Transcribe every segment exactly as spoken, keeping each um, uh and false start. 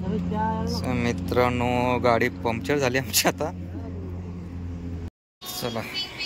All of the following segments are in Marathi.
मित्रांनो गाडी पंक्चर झाली आमची आता. चला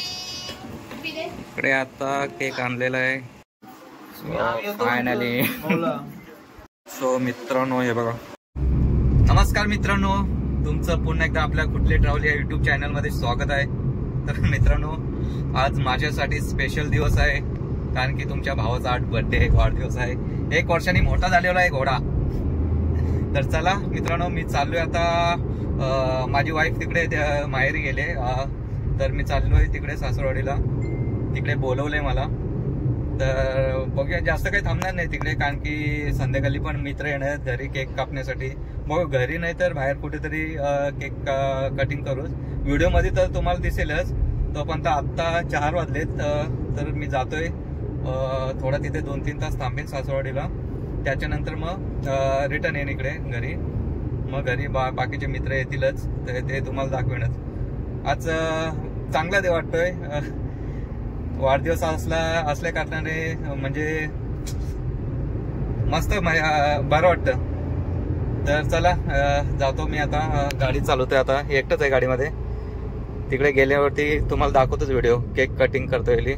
इकडे आता केक आणलेला आहे. फायनली सो मित्रांनो हे बघा. नमस्कार मित्रांनो, तुमचं पुन्हा एकदा आपल्या कुठले ट्रॅव्हल या युट्यूब चॅनल मध्ये स्वागत आहे. तर मित्रांनो आज माझ्यासाठी स्पेशल दिवस आहे, कारण की तुमच्या भावाचा आठ बर्थडे वाढदिवस आहे. एक वर्षांनी मोठा झालेला आहे घोडा. तर चला मित्रांनो मी चाललोय आता. माझी वाईफ तिकडे माहेरी गेले, तर मी चाललोय तिकडे सासरवाडीला. तिकडे बोलवलंय मला, तर बघूया. जास्त काही थांबणार नाही तिकडे, कारण की संध्याकाळी पण मित्र येणार आहेत घरी केक कापण्यासाठी. बघू घरी नाही तर बाहेर कुठेतरी केक कटिंग करूच. व्हिडिओमध्ये तर तुम्हाला दिसेलच. तोपर्यंत आत्ता चार वाजलेत, तर मी जातोय थोडा तिथे दोन तीन तास थांबेन सासरवाडीला. त्याच्यानंतर मग रिटर्न येईन इकडे घरी. मग घरी बा बाकीचे मित्र येतीलच, तर ते तुम्हाला दाखवेनच. आज चांगला दे वाटतोय. वाढदिवस असला असल्या कारणाने म्हणजे मस्त बरं वाटतं. तर चला जातो मी आता. गाडी चालवतोय आता, एकटंच आहे गाडीमध्ये. तिकडे गेल्यावरती तुम्हाला दाखवतोच व्हिडिओ केक कटिंग करतोय.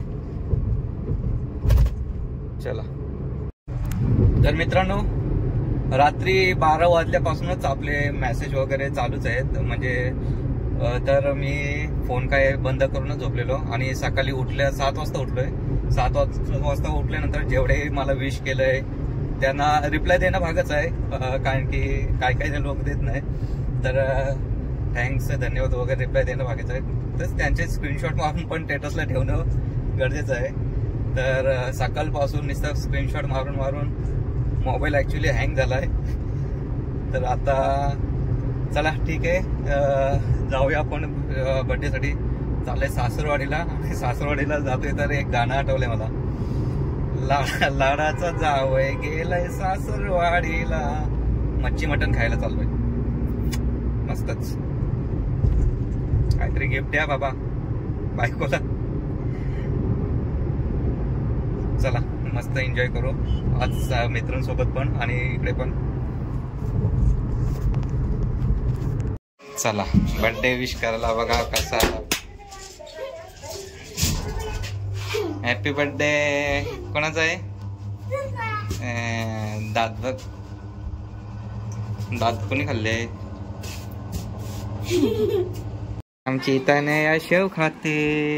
चला. तर मित्रांनो रात्री बारा वाजल्यापासूनच आपले मेसेज वगैरे चालूच आहेत. म्हणजे तर मी फोन काय बंद करूनच झोपलेलो, आणि सकाळी उठल्या सात वाजता उठलोय. सात वाजता उठल्यानंतर जेवढे मला विश केलंय त्यांना रिप्लाय देणं भागच आहे, कारण की काय काय लोक देत नाही. तर थँक्स, धन्यवाद वगैरे रिप्लाय देणं भागच आहे. तर त्यांचे स्क्रीनशॉट मारून पण स्टेटसला ठेवणं गरजेचं आहे. तर सकाळपासून नुसतं स्क्रीनशॉट मारून मारून मोबाईल ऍक्च्युली हँग झालाय. तर आता चला ठीक आहे, जाऊया आपण बर्थडे साठी. चाललंय सासरवाडीला, आणि सासरवाडीला जातोय तर एक गाणं आठवलंय मला. लाडा लाडाचा जावय गेलाय सासरवाडीला, मच्छी मटण खायला चाललोय. मस्तच काहीतरी गिफ्ट द्या बाबा बायकोला. चला मस्त एन्जॉय करू आज मित्रांसोबत पण आणि इकडे पण. चला बर्थडे विश करायला बघा कसा. Happy birthday. कोणाचा आहे? दात बघ, दात कोणी खाल्ले? आमची इथं या शेव खाते,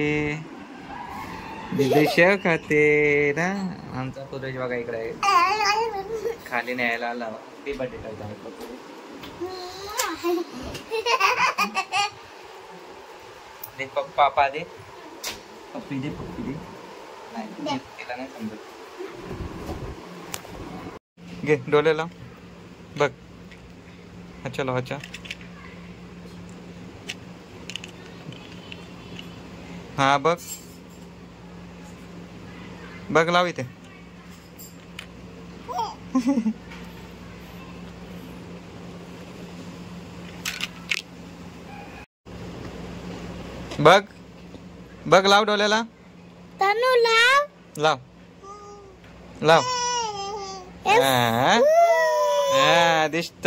दिदी शेव खाते ना. आमचा पुरेश बघा इकडे आहे, खाली न्यायला आला. हॅपी बर्थडे करता. दे पापा, दे पप्पी, दे पप्पी दे. नाही तिला नाही समजत. घे डोळ्याला बघ. अच्छा लो अच्छा. हा बघ बघ लाव इथे. बघ बघ लाव डोळ्याला. तनु लाव लाव लाव. हा दिसत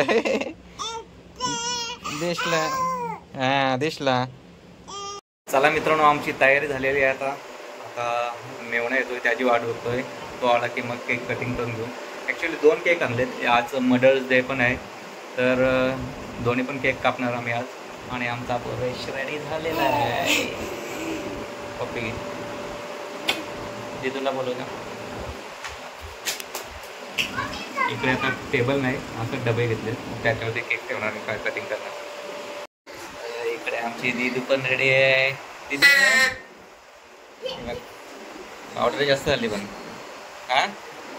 दिसला. हा दिसला. चला मित्रांनो आमची तयारी झालेली आहे आता. आता मेवणा येतोय, त्याची वाट बघतोय. तो आला की मग केक कटिंग करून घेऊ. ॲक्च्युली दोन केक आणलेत. आज मदर्स डे पण आहे, तर दोन्ही पण केक कापणार आम्ही आज. आणि आमचा पुरेश रेडी झालेला आहे. पप्पी तुला बोलू का? इकडे आता टेबल नाही, असं डबे घेतले, त्याच्यावरती केक ठेवणार आणि काय कटिंग करणार. इकडे आमची दीदी पण रेडी आहे. दीदी ऑर्डर जास्त झाली पण. हा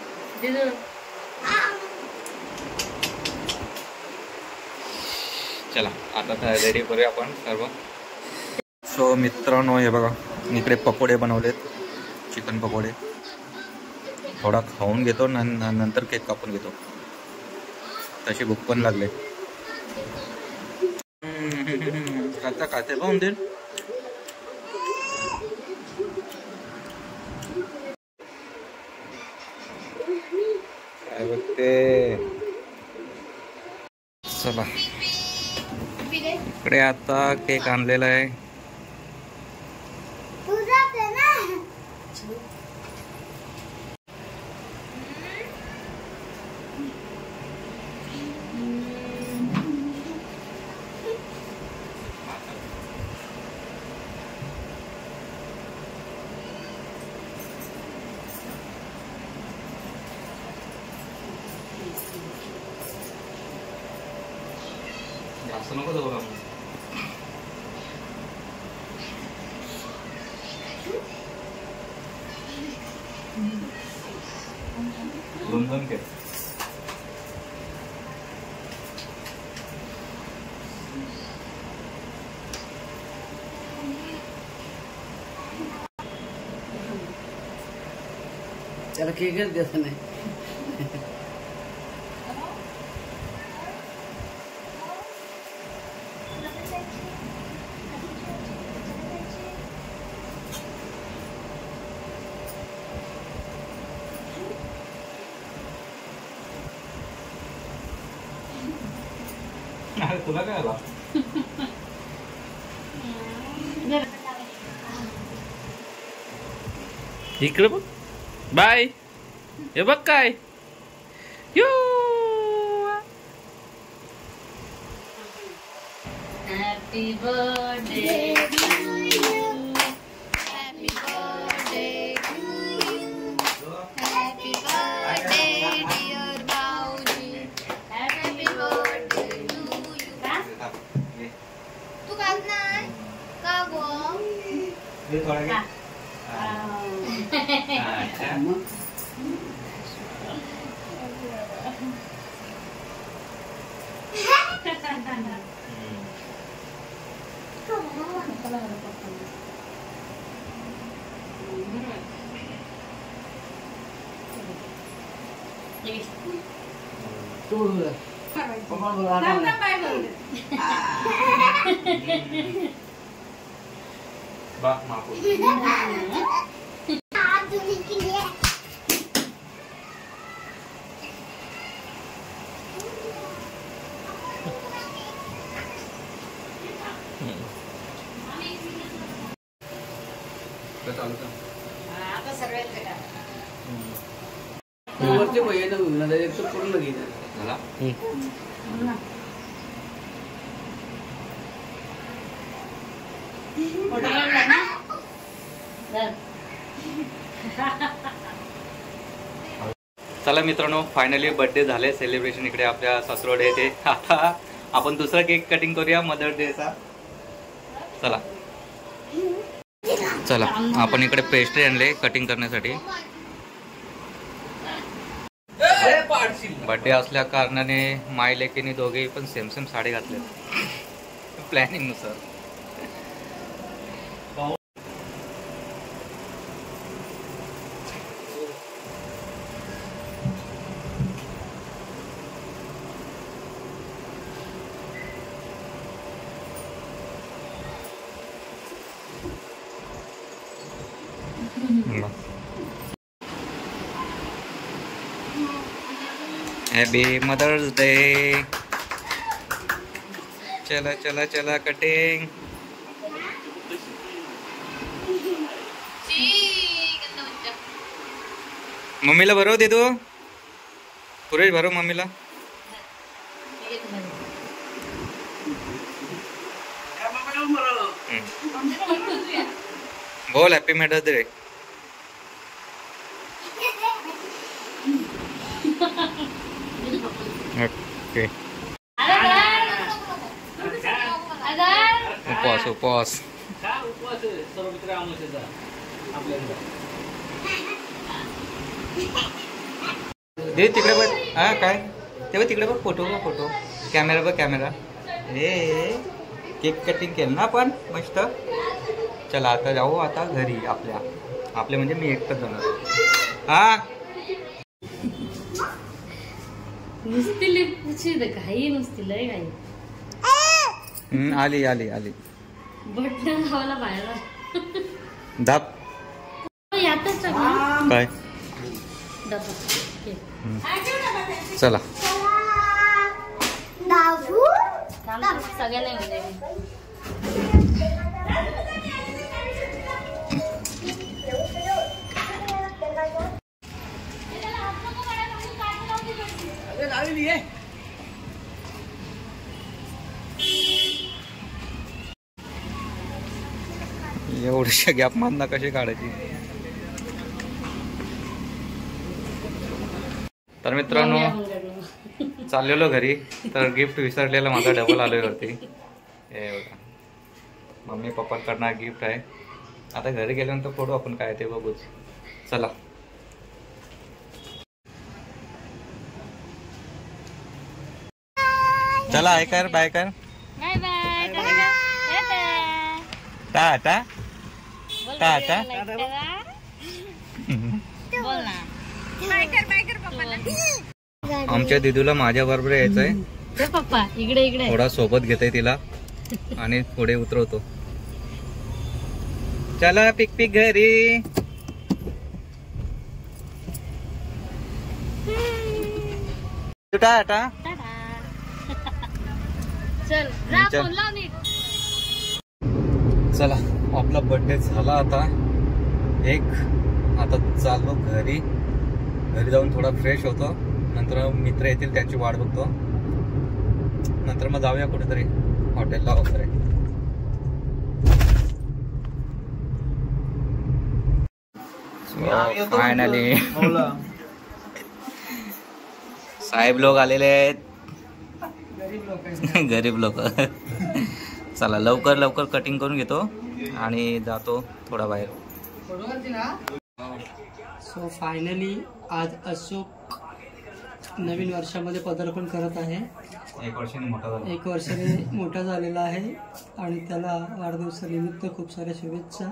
चला आता रेडी करूया आपण सर्व. सो मित्रांनो हे बघा, इकडे पकोडे बनवलेत, चिकन पकोडे. थोडा खाऊन घेतो, नंतर केक कापून घेतो. तशी भूक पण लागले. आता खाते पाहून दे. काय बघते चला इकडे आता केक आणलेला आहे. जास्त नको जाऊ का दोन दोन के त्याला केकच देत नाही. तुला काय आला इकडे बघ. बाय. हे बघ काय यो. Happy birthday to you. Happy birthday to you. Happy birthday dear Bauji. Happy birthday to you. तू काल नाही का गो? हे थोडा घे. मग तू बा मापू. आता सर्वांचं का वरचे भैया ना एक तर पूर्ण घेणार झाला. फोटो काढला ना धर. चला मित्रांनो, फायनली बर्थडे झाले सेलिब्रेशन इकडे आपल्या सासरोड येथे. आता आपण दुसरा केक कटिंग करूया मदर डेचा. चला चला आपण इकडे पेस्ट्री आणले कटिंग करण्यासाठी. बर्थडे असल्या कारणाने माय लेकीने दोघेही पण सेम सेम साडी घातले प्लॅनिंग नुसार. Happy mother's day. चला चला चला कटिंग. मम्मीला भरव दे तू. पुरेश भरव मम्मीला. बोल हैप्पी मदर्स डे. ओके. उपवास उपवास दे तिकडे बघ. हा काय तेव्हा तिकडे बघ. फोटो बघ फोटो. कॅमेरा बघ कॅमेरा. हे केक कटिंग केलं ना आपण मस्त. चला आता जाऊ आता घरी आपल्या. आपल्या म्हणजे मी एकटंच जाणार. हा नुसती लिपची घाई नुसती लय घाई. आली आली आली. बटन खावायला बाहेर दाब यातच काय. चला दाबू थांब, सगळ्यांना येऊ दे. एवढ्या गॅप मधनं कशी काढायची. तर मित्रांनो चाललेलो घरी तर गिफ्ट विसरलेलं माझा डबल आलोय वरती. हे बघा मम्मी पप्पांकडनं गिफ्ट आहे. आता घरी गेल्यानंतर फोटो आपण काय ते बघूच. चला चला आहे कर बाय कर बाय बाय. टाटा टाटा. बोल ना. आमच्या दिदूला माझ्या बरोबर यायचंय. ते पप्पा इकडे इकडे. थोडा सोबत घेतोय तिला आणि पुढे उतरवतो. चला पिक पिक घरी. टाटा. चल जा चल. फोन लाव नीट. चला आपला बर्थडे झाला आता एक. आता चाललो घरी. घरी जाऊन थोडा फ्रेश होतो. नंतर मित्र येतील त्यांची वाट बघतो. नंतर मग जाऊया कुठेतरी हॉटेलला वगैरे. फायनली साहेब लोक आलेले आहेत. गरीब लोक. चला लवकर लवकर कटिंग करून घेतो आणि जातो थोडा बाहेर. सो फायनली आज अशोक नवीन वर्षामध्ये पदार्पण करत आहे. एक वर्षाने मोठा झाला. एक वर्षाने मोठा झालेला आहे आणि त्याला वाढदिवसानिमित्त खूप साऱ्या शुभेच्छा.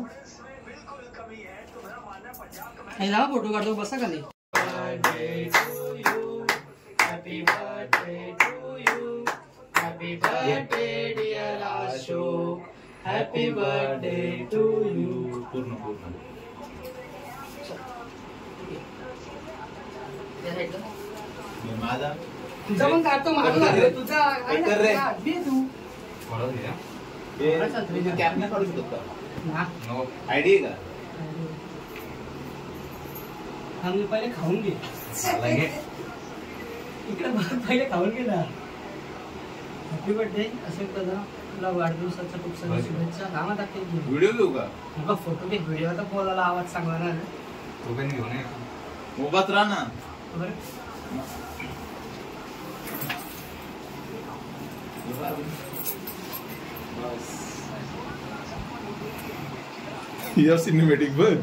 ना फोटो काढतो बसा खाली. Happy birthday to you. Happy birthday dear Ashok. Happy birthday to you. पूर्ण पूर्ण तुझा पण काढतो माझा तुझा कॅप नाही काढू शकतो नो आयडी का आम्ही पहिले खाऊन घे. इकडे पहिले खाऊन घे ना. हॅपी बर्थडे अशोक दादा. तुला वाढदिवसाच्या खूप साऱ्या शुभेच्छा. कामात टाकते व्हिडिओ घेऊ का बघ फोटो घे. व्हिडिओ तर बोलायला आवाज चांगला ना. तो पण घेऊन ये. मोबात राहा ना. या सिनेमॅटिक बघ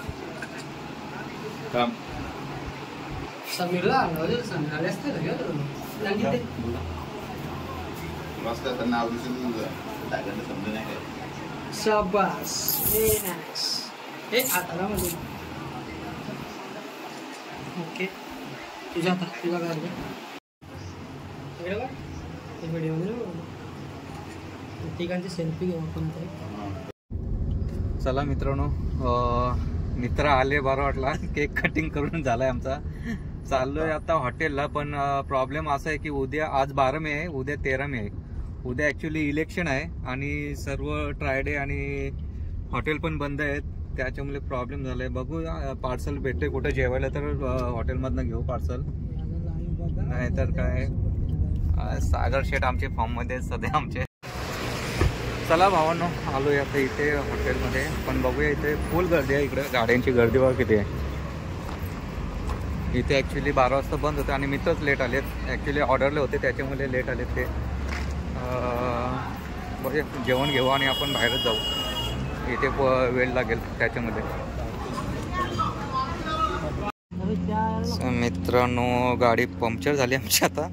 काम. समीरला आणलं सांगायला असते का वाजता नाव दिसून टाकायला समजा नाही काय. शाबास. Very nice. हे आता मध्ये ओके. तुझ्या आता तुझा काय व्हिडिओ ठिकाणची सेल्फी घेऊ आपण. चला मित्रांनो मित्र आले बरं वाटला. केक कटिंग करून झालाय आमचा. चाललोय आता हॉटेलला. पण प्रॉब्लेम असा आहे की उद्या आज बारा मे आहे. उद्या तेरा मे आहे. उद्या ऍक्च्युली इलेक्शन आहे आणि सर्व ट्रायडे आणि हॉटेल पण बंद आहेत. त्याच्यामुळे प्रॉब्लेम झालाय. बघू पार्सल भेटते कुठे जेवायला तर हॉटेलमधनं घेऊ पार्सल. नाहीतर काय सागर शेठ आमचे फॉर्म मध्ये सध्या आमचे. चला भावांनो आलोय आता इथे हॉटेलमध्ये. पण बघूया इथे फुल गर्दी आहे. इकडे गाड्यांची गर्दी बघा किती आहे. इथे ॲक्च्युली बारा वाजता बंद होते आणि मित्रच लेट आलेत. ॲक्च्युली ऑर्डरले होते त्याच्यामुळे लेट आलेत ते. बघूया जेवण घेऊ आणि आपण बाहेरच जाऊ. इथे वेळ लागेल त्याच्यामध्ये. मित्रांनो गाडी पंक्चर झाली आमची आता.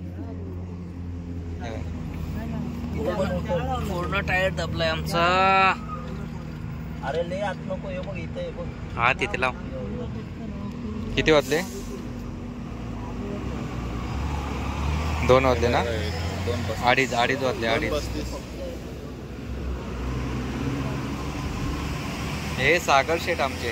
पूर्ण टायर दबलाय आमचा. अरे लय आत नको ये बघ इथे बघ. हा तिथे लाव. किती वाजले? दोन वाजले ना. अडीच अडीच वाजले अडीच. हे सागर शेठ आमचे.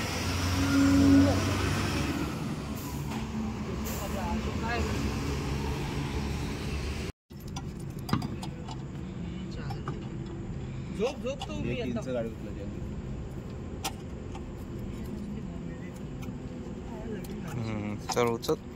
झोप झोप तू मी एक आता इंच गाडी उचलली आहे. हम्म, चल उचल